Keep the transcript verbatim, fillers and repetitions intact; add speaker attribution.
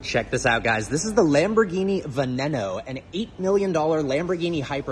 Speaker 1: Check this out, guys. This is the Lamborghini Veneno, an eight million dollar Lamborghini Hypercar.